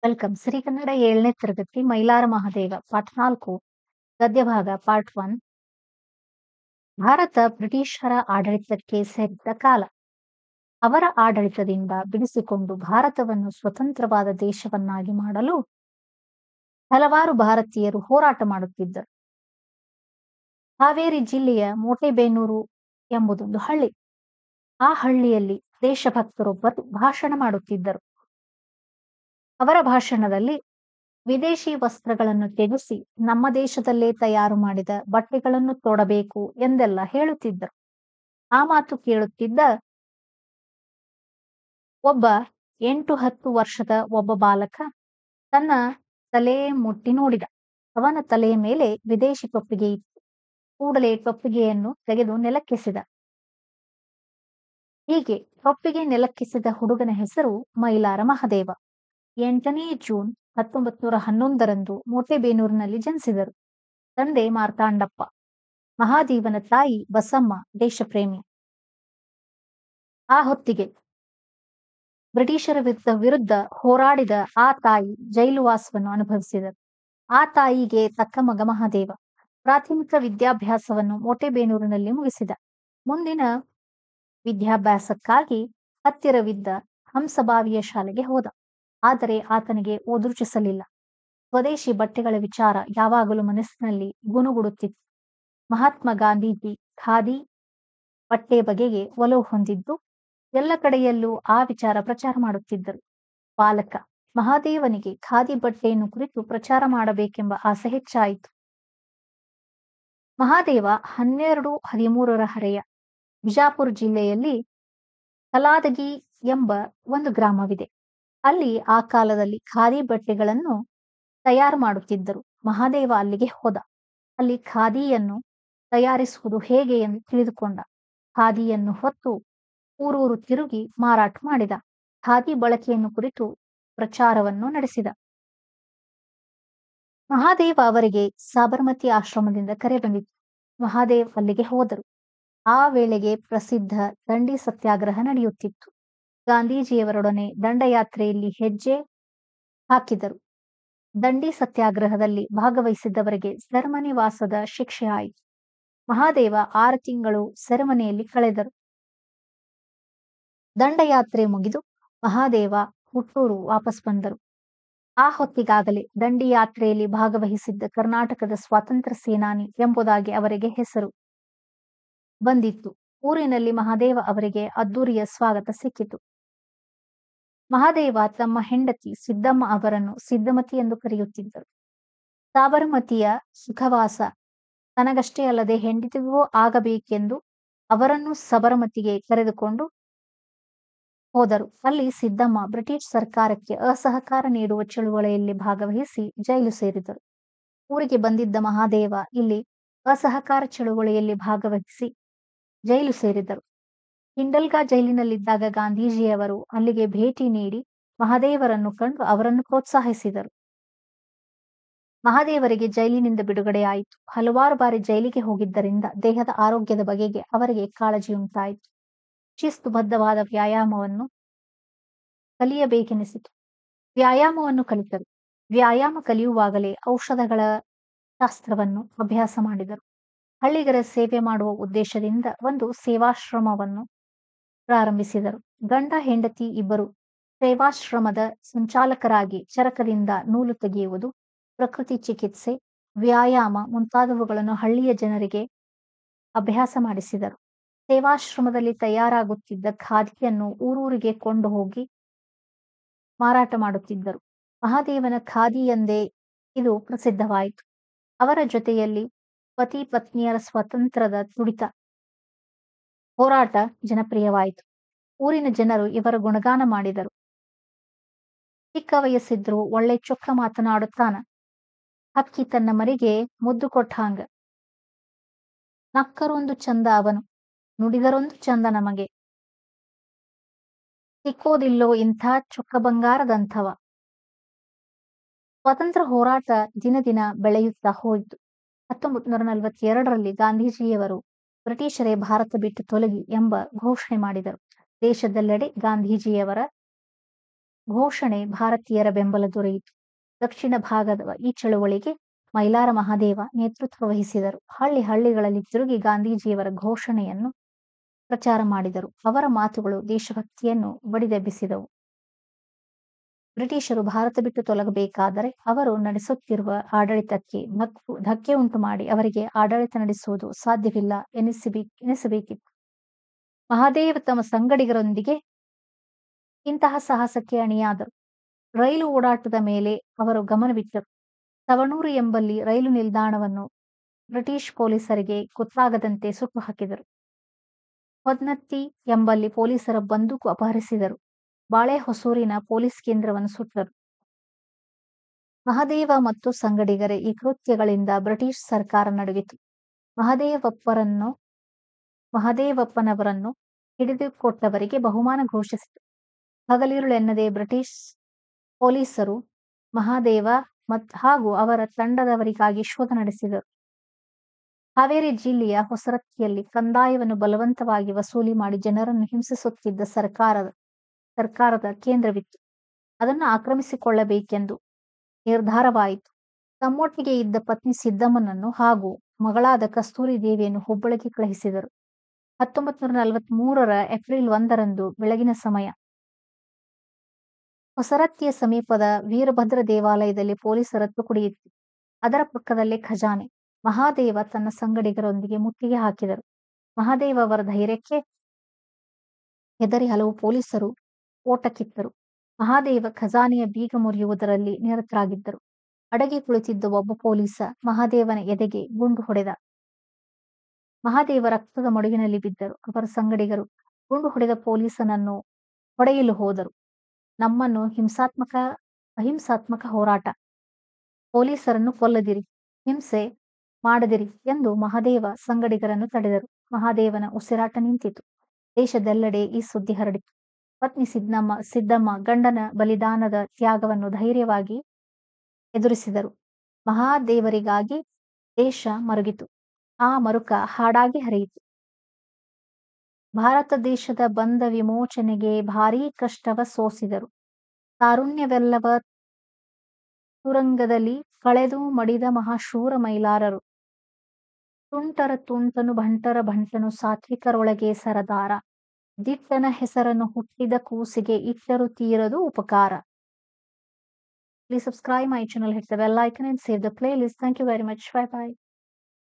Welcome. ಸಿರಿಗನ್ನಡ 7ನೇ ತರಗತಿ ಮೈಲಾರ ಮಹದೇವ ಪಾಠ 4 ಗದ್ಯಭಾಗ part 1. Bharat ಬ್ರಿಟಿಷರ ಆಡಳಿತಕ್ಕೆ ಸೇರಿದ ಕಾಲ. ಅವರ ಆಡಳಿತದಿಂದ ಬಿಡಿಸಿಕೊಂಡು ಭಾರತವನ್ನು ಸ್ವತಂತ್ರವಾದ ದೇಶವನ್ನಾಗಿ ಮಾಡಲು ಹಲವಾರು ಭಾರತೀಯರು ಹೋರಾಟ ಮಾಡುತ್ತಿದ್ದರು. ಹಾವೇರಿ ಜಿಲ್ಲೆಯ ಮೋಟೆಬೇನೂರು ಎಂಬುದೊಂದು ಹಳ್ಳಿ. ಆ ಹಳ್ಳಿಯಲ್ಲಿ ದೇಶಭಕ್ತರೊಬ್ಬರು ಭಾಷಣ ಮಾಡುತ್ತಿದ್ದರು. ಅವರ ಭಾಷಣದಲ್ಲಿ ವಿದೇಶಿ ವಸ್ತ್ರಗಳನ್ನು ತ್ಯಜಿಸಿ ನಮ್ಮ ದೇಶದಲ್ಲೇ ತಯಾರು ಮಾಡಿದ ಬಟ್ಟೆಗಳನ್ನು ತೊಡಬೇಕು ಎಂದೆಲ್ಲ ಹೇಳುತ್ತಿದ್ದರು. ಆ ಮಾತು ಕೇಳುತ್ತಿದ್ದ ಒಬ್ಬ 8-10 ವರ್ಷದ ಒಬ್ಬ ಬಾಲಕ ತನ್ನ ತಲೆ ಮುಟ್ಟಿ ನೋಡಿದ. ಅವನ ತಲೆಯ ಮೇಲೆ ವಿದೇಶಿ ಟೊಪ್ಪಿಗೆ ಇತ್ತು. ಕೂಡಲೇ ಟೊಪ್ಪಿಗೆಯನ್ನು ತೆಗೆದು ನೆಲಕ್ಕೆಸೆದ. ಹೀಗೆ ಟೊಪ್ಪಿಗೆ ನೆಲಕ್ಕೆಸೆದ ಹುಡುಗನ ಹೆಸರು ಮೈಲಾರ ಮಹದೇವ. 8ನೇ ಜೂನ್ 1911ರಂದು ಮೋಟೆಬೇನೂರಿನಲ್ಲಿ ಜನಿಸಿದರು. ತಂದೆ ಮಾರ್ತಾಂಡಪ್ಪ, ಮಹಾದೇವನ ತಾಯಿ ಬಸಮ್ಮ ದೇಶಪ್ರೇಮಿ. ಆ ಹೊತ್ತಿಗೆ ಬ್ರಿಟಿಷರ ವಿರುದ್ಧ ಹೋರಾಡಿದ ಆ ತಾಯಿ ಜೈಲುವಾಸವನ್ನು ಅನುಭವಿಸಿದರು. ಆ ತಾಯಿಗೆ ತಕ್ಕ ಮಗ ಮಹಾದೇವ. ಪ್ರಾಥಮಿಕ ವಿದ್ಯಾಭ್ಯಾಸವನ್ನು ಮೋಟೆಬೇನೂರಿನಲ್ಲಿ ಮುಗಿಸಿದ. ಮುಂದಿನ ವಿದ್ಯಾಭ್ಯಾಸಕ್ಕಾಗಿ ಹತ್ತಿರವಿದ್ದ ಹಂಸಭಾವಿಯ ಶಾಲೆಗೆ ಹೋದ. ಆದರೆ ಆತನಿಗೆ ಓದುರುಚಿಸಲಿಲ್ಲ. ಸ್ವದೇಶಿ ಬಟ್ಟೆಗಳ ವಿಚಾರ ಯಾವಾಗಲೂ ಮನಸ್ಸಿನಲ್ಲಿ ಗುನುಗುಡುತ್ತಿತ್ತು. ಮಹಾತ್ಮ ಗಾಂಧೀಜಿ ಖಾದಿ ಬಟ್ಟೆ ಬಗೆಗೆ ಒಲವು ಹೊಂದಿದ್ದು ಎಲ್ಲ ಕಡೆಯಲ್ಲೂ ಆ ವಿಚಾರ ಪ್ರಚಾರ ಮಾಡುತ್ತಿದ್ದರು. ಬಾಲಕ ಮಹಾದೇವನಿಗೆ ಖಾದಿ ಬಟ್ಟೆಯನ್ನು ಕುರಿತು ಪ್ರಚಾರ ಮಾಡಬೇಕೆಂಬ ಆಸೆ ಹೆಚ್ಚಾಯಿತು. ಮಹಾದೇವ 12-13ರ ಹರೆಯ. ಬಿಜಾಪುರ ಜಿಲ್ಲೆಯಲ್ಲಿ ಕಲಾದಗಿ ಎಂಬ ಒಂದು ಗ್ರಾಮವಿದೆ. ಅಲ್ಲಿ ಆ ಕಾಲದಲ್ಲಿ ಖಾದಿ ಬಟ್ಟೆಗಳನ್ನು ತಯಾರು ಮಾಡುತ್ತಿದ್ದರು. ಮಹಾದೇವ ಅಲ್ಲಿಗೆ ಹೋದ. ಅಲ್ಲಿ ಖಾದಿಯನ್ನು ತಯಾರಿಸುವುದು ಹೇಗೆ ಎಂದು ತಿಳಿದುಕೊಂಡ. ಖಾದಿಯನ್ನು ಹೊತ್ತು ಊರೂರು ತಿರುಗಿ ಮಾರಾಟ ಮಾಡಿದ. ಖಾದಿ ಬಳಕೆಯನ್ನು ಕುರಿತು ಪ್ರಚಾರವನ್ನು ನಡೆಸಿದ. ಮಹಾದೇವ ಅವರಿಗೆ ಸಾಬರಮತಿ ಆಶ್ರಮದಿಂದ ಕರೆ ಬಂದಿತ್ತು. ಮಹಾದೇವ್ ಅಲ್ಲಿಗೆ ಹೋದರು. ಆ ವೇಳೆಗೆ ಪ್ರಸಿದ್ಧ ದಂಡಿ ಸತ್ಯಾಗ್ರಹ ನಡೆಯುತ್ತಿತ್ತು. ಗಾಂಧೀಜಿಯವರೊಡನೆ ದಂಡಯಾತ್ರೆಯಲ್ಲಿ ಹೆಜ್ಜೆ ಹಾಕಿದರು. ದಂಡಿ ಸತ್ಯಾಗ್ರಹದಲ್ಲಿ ಭಾಗವಹಿಸಿದ್ದವರಿಗೆ ಸೆರೆಮನೆವಾಸದ ಶಿಕ್ಷೆ ಆಯಿತು. ಮಹಾದೇವ 6 ತಿಂಗಳು ಸೆರೆಮನೆಯಲ್ಲಿ ಕಳೆದರು. ದಂಡಯಾತ್ರೆ ಮುಗಿದು ಮಹಾದೇವ ಹುಟ್ಟೂರು ವಾಪಸ್ ಬಂದರು. ಆ ಹೊತ್ತಿಗಾಗಲೇ ದಂಡಿ ಯಾತ್ರೆಯಲ್ಲಿ ಭಾಗವಹಿಸಿದ್ದ ಕರ್ನಾಟಕದ ಸ್ವಾತಂತ್ರ್ಯ ಸೇನಾನಿ ಎಂಬುದಾಗಿ ಅವರಿಗೆ ಹೆಸರು ಬಂದಿತ್ತು. ಊರಿನಲ್ಲಿ ಮಹಾದೇವ ಅವರಿಗೆ ಅದ್ದೂರಿಯ ಸ್ವಾಗತ ಸಿಕ್ಕಿತು. ಮಹಾದೇವ ತಮ್ಮ ಹೆಂಡತಿ ಸಿದ್ದಮ್ಮ ಅವರನ್ನು ಸಿದ್ದಮತಿ ಎಂದು ಕರೆಯುತ್ತಿದ್ದರು. ಸಾಬರಮತಿಯ ಸುಖವಾಸ ತನಗಷ್ಟೇ ಅಲ್ಲದೆ ಹೆಂಡತಿಗೂ ಆಗಬೇಕೆಂದು ಅವರನ್ನು ಸಬರಮತಿಗೆ ಕರೆದುಕೊಂಡು ಹೋದರು. ಅಲ್ಲಿ ಸಿದ್ದಮ್ಮ ಬ್ರಿಟಿಷ್ ಸರ್ಕಾರಕ್ಕೆ ಅಸಹಕಾರ ನೀಡುವ ಚಳುವಳಿಯಲ್ಲಿ ಭಾಗವಹಿಸಿ ಜೈಲು ಸೇರಿದರು. ಊರಿಗೆ ಬಂದಿದ್ದ ಮಹಾದೇವ ಇಲ್ಲಿ ಅಸಹಕಾರ ಚಳುವಳಿಯಲ್ಲಿ ಭಾಗವಹಿಸಿ ಜೈಲು ಸೇರಿದರು. ಹಿಂಡಲ್ಗಾ ಜೈಲಿನಲ್ಲಿದ್ದಾಗ ಗಾಂಧೀಜಿಯವರು ಅಲ್ಲಿಗೆ ಭೇಟಿ ನೀಡಿ ಮಹಾದೇವರನ್ನು ಕಂಡು ಅವರನ್ನು ಪ್ರೋತ್ಸಾಹಿಸಿದರು. ಮಹಾದೇವರಿಗೆ ಜೈಲಿನಿಂದ ಬಿಡುಗಡೆಯಾಯಿತು. ಹಲವಾರು ಬಾರಿ ಜೈಲಿಗೆ ಹೋಗಿದ್ದರಿಂದ ದೇಹದ ಆರೋಗ್ಯದ ಬಗೆಗೆ ಅವರಿಗೆ ಕಾಳಜಿ ಉಂಟಾಯಿತು. ಶಿಸ್ತುಬದ್ಧವಾದ ವ್ಯಾಯಾಮವನ್ನು ಕಲಿಯಬೇಕೆನಿಸಿತು. ವ್ಯಾಯಾಮವನ್ನು ಕಲಿತರು. ವ್ಯಾಯಾಮ ಕಲಿಯುವಾಗಲೇ ಔಷಧಗಳ ಶಾಸ್ತ್ರವನ್ನು ಅಭ್ಯಾಸ ಮಾಡಿದರು. ಹಳ್ಳಿಗರ ಸೇವೆ ಮಾಡುವ ಉದ್ದೇಶದಿಂದ ಒಂದು ಸೇವಾಶ್ರಮವನ್ನು ಪ್ರಾರಂಭಿಸಿದರು. ಗಂಡ ಹೆಂಡತಿ ಇಬ್ಬರು ಸೇವಾಶ್ರಮದ ಸಂಚಾಲಕರಾಗಿ ಚರಕದಿಂದ ನೂಲು ತೆಗೆಯುವುದು, ಪ್ರಕೃತಿ ಚಿಕಿತ್ಸೆ, ವ್ಯಾಯಾಮ ಮುಂತಾದವುಗಳನ್ನು ಹಳ್ಳಿಯ ಜನರಿಗೆ ಅಭ್ಯಾಸ ಮಾಡಿಸಿದರು. ಸೇವಾಶ್ರಮದಲ್ಲಿ ತಯಾರಾಗುತ್ತಿದ್ದ ಖಾದಿಯನ್ನು ಊರೂರಿಗೆ ಕೊಂಡು ಹೋಗಿ ಮಾರಾಟ ಮಾಡುತ್ತಿದ್ದರು. ಮಹಾದೇವನ ಖಾದಿ ಎಂದೇ ಇದು ಪ್ರಸಿದ್ಧವಾಯಿತು. ಅವರ ಜೊತೆಯಲ್ಲಿ ಪತಿ ಪತ್ನಿಯರ ಸ್ವಾತಂತ್ರ್ಯದ ತುಡಿತ ಹೋರಾಟ ಜನಪ್ರಿಯವಾಯಿತು. ಊರಿನ ಜನರು ಇವರ ಗುಣಗಾನ ಮಾಡಿದರು. ಚಿಕ್ಕ ವಯಸ್ಸಿದ್ರು ಒಳ್ಳೆ ಚೊಕ್ಕ ಮಾತನಾಡುತ್ತಾನ, ಹಕ್ಕಿ ತನ್ನ ಮರಿಗೆ ಮುದ್ದು ಕೊಟ್ಟಾಂಗ, ನಕ್ಕರೊಂದು ಚಂದ ಅವನು, ನುಡಿದರೊಂದು ಚಂದ ನಮಗೆ, ಸಿಕ್ಕೋದಿಲ್ಲೋ ಇಂಥ ಚೊಕ್ಕ ಬಂಗಾರದಂಥವ. ಸ್ವಾತಂತ್ರ್ಯ ಹೋರಾಟ ದಿನ ದಿನ ಬೆಳೆಯುತ್ತಾ ಹೋಯಿತು. 1942ರಲ್ಲಿ ಗಾಂಧೀಜಿಯವರು ಬ್ರಿಟಿಷರೇ ಭಾರತ ಬಿಟ್ಟು ತೊಲಗಿ ಎಂಬ ಘೋಷಣೆ ಮಾಡಿದರು. ದೇಶದೆಲ್ಲೆಡೆ ಗಾಂಧೀಜಿಯವರ ಘೋಷಣೆ ಭಾರತೀಯರ ಬೆಂಬಲ ದೊರೆಯಿತು. ದಕ್ಷಿಣ ಭಾಗದ ಈ ಚಳುವಳಿಗೆ ಮೈಲಾರ ಮಹಾದೇವ ನೇತೃತ್ವ ವಹಿಸಿದರು. ಹಳ್ಳಿಗಳಲ್ಲಿ ತಿರುಗಿ ಗಾಂಧೀಜಿಯವರ ಘೋಷಣೆಯನ್ನು ಪ್ರಚಾರ ಮಾಡಿದರು. ಅವರ ಮಾತುಗಳು ದೇಶಭಕ್ತಿಯನ್ನು ಬಡಿದೆಬ್ಬಿಸಿದವು. ಬ್ರಿಟಿಷರು ಭಾರತ ಬಿಟ್ಟು ತೊಲಗಬೇಕಾದರೆ ಅವರು ನಡೆಸುತ್ತಿರುವ ಆಡಳಿತಕ್ಕೆ ಧಕ್ಕೆ ಉಂಟು ಮಾಡಿ ಅವರಿಗೆ ಆಡಳಿತ ನಡೆಸುವುದು ಸಾಧ್ಯವಿಲ್ಲ ಎನಿಸಬೇಕಿತ್ತು. ಮಹಾದೇವ ತಮ್ಮ ಸಂಗಡಿಗರೊಂದಿಗೆ ಇಂತಹ ಸಾಹಸಕ್ಕೆ ಅಣಿಯಾದರು. ರೈಲು ಓಡಾಟದ ಮೇಲೆ ಅವರು ಗಮನವಿಟ್ಟರು. ಸವಣೂರು ಎಂಬಲ್ಲಿ ರೈಲು ನಿಲ್ದಾಣವನ್ನು ಬ್ರಿಟಿಷ್ ಪೊಲೀಸರಿಗೆ ಗೊತ್ತಾಗದಂತೆ ಸುಟ್ಟು ಹಾಕಿದರು. ಹೊದ್ನತ್ತಿ ಎಂಬಲ್ಲಿ ಪೊಲೀಸರ ಬಂದೂಕು ಅಪಹರಿಸಿದರು. ಬಾಳೆಹೊಸೂರಿನ ಪೊಲೀಸ್ ಕೇಂದ್ರವನ್ನು ಸುಟ್ಟರು. ಮಹದೇವ ಮತ್ತು ಸಂಗಡಿಗರ ಈ ಕೃತ್ಯಗಳಿಂದ ಬ್ರಿಟಿಷ್ ಸರ್ಕಾರ ನಡುಗಿತು. ಮಹದೇವಪ್ಪನವರನ್ನು ಹಿಡಿದುಕೊಟ್ಟವರಿಗೆ ಬಹುಮಾನ ಘೋಷಿಸಿತು. ಹಗಲಿರುಳೆನ್ನದೆ ಬ್ರಿಟಿಷ್ ಪೊಲೀಸರು ಮಹಾದೇವ ಹಾಗೂ ಅವರ ತಂಡದವರಿಗಾಗಿ ಶೋಧ ನಡೆಸಿದರು. ಹಾವೇರಿ ಜಿಲ್ಲೆಯ ಹೊಸರತ್ತಿಯಲ್ಲಿ ಕಂದಾಯವನ್ನು ಬಲವಂತವಾಗಿ ವಸೂಲಿ ಮಾಡಿ ಜನರನ್ನು ಹಿಂಸಿಸುತ್ತಿದ್ದ ಸರ್ಕಾರದ ಕೇಂದ್ರವಿತ್ತು. ಅದನ್ನು ಆಕ್ರಮಿಸಿಕೊಳ್ಳಬೇಕೆಂದು ನಿರ್ಧಾರವಾಯಿತು. ತಮ್ಮೊಟ್ಟಿಗೆ ಇದ್ದ ಪತ್ನಿ ಸಿದ್ದಮ್ಮನನ್ನು ಹಾಗೂ ಮಗಳಾದ ಕಸ್ತೂರಿ ದೇವಿಯನ್ನು ಹುಬ್ಬಳ್ಳಿಗೆ ಕಳುಹಿಸಿದರು. 1943 ಏಪ್ರಿಲ್ 1 ಬೆಳಗಿನ ಸಮಯ ಹೊಸರತ್ತಿಯ ಸಮೀಪದ ವೀರಭದ್ರ ದೇವಾಲಯದಲ್ಲಿ ಪೊಲೀಸರ ತುಕಡಿಯಿತ್ತು. ಅದರ ಪಕ್ಕದಲ್ಲೇ ಖಜಾನೆ. ಮಹಾದೇವ ತನ್ನ ಸಂಗಡಿಗರೊಂದಿಗೆ ಮುತ್ತಿಗೆ ಹಾಕಿದರು. ಮಹಾದೇವ ಅವರ ಧೈರ್ಯಕ್ಕೆ ಹೆದರಿ ಹಲವು ಪೊಲೀಸರು ಓಟ ಕಿತ್ತರು. ಮಹಾದೇವ ಖಜಾನೆಯ ಬೀಗ ಮುರಿಯುವುದರಲ್ಲಿ ನಿರತರಾಗಿದ್ದರು. ಅಡಗಿ ಕುಳಿತಿದ್ದ ಒಬ್ಬ ಪೊಲೀಸ ಮಹಾದೇವನ ಎದೆಗೆ ಗುಂಡು ಹೊಡೆದ. ಮಹಾದೇವ ರಕ್ತದ ಮಡುವಿನಲ್ಲಿ ಬಿದ್ದರು. ಅವರ ಸಂಗಡಿಗರು ಗುಂಡು ಹೊಡೆದ ಪೊಲೀಸನನ್ನು ಹೊಡೆಯಲು ಹೋದರು. ನಮ್ಮನ್ನು ಅಹಿಂಸಾತ್ಮಕ ಹೋರಾಟ, ಪೊಲೀಸರನ್ನು ಕೊಲ್ಲದಿರಿ, ಹಿಂಸೆ ಮಾಡದಿರಿ ಎಂದು ಮಹಾದೇವ ಸಂಗಡಿಗರನ್ನು ತಡೆದರು. ಮಹಾದೇವನ ಉಸಿರಾಟ ನಿಂತಿತು. ದೇಶದೆಲ್ಲೆಡೆ ಈ ಸುದ್ದಿ ಹರಡಿತು. ಪತ್ನಿ ಸಿದ್ದಮ್ಮ ಗಂಡನ ಬಲಿದಾನದ ತ್ಯಾಗವನ್ನು ಧೈರ್ಯವಾಗಿ ಎದುರಿಸಿದರು. ಮಹಾದೇವರಿಗಾಗಿ ದೇಶ ಮರುಗಿತು. ಆ ಮರುಕ ಹಾಡಾಗಿ ಹರಿಯಿತು. ಭಾರತ ದೇಶದ ಬಂದ ವಿಮೋಚನೆಗೆ ಭಾರೀ ಕಷ್ಟವ ಸೋಸಿದರು. ತಾರುಣ್ಯವೆಲ್ಲವ ತುರಂಗದಲ್ಲಿ ಕಳೆದು ಮಡಿದ ಮಹಾಶೂರ ಮೈಲಾರರು. ತುಂಟರ ತುಂಟನು ಬಂಟನು ಸಾತ್ವಿಕರೊಳಗೆ ಸರದಾರ. ದಿಟ್ಟನ ಹೆಸರನ್ನು ಹುಟ್ಟಿದ ಕೂಸಿಗೆ ಇಟ್ಟರು ತೀರದು ಉಪಕಾರ. Please subscribe my channel, hit the bell icon and save the playlist. Thank you very much. Bye bye.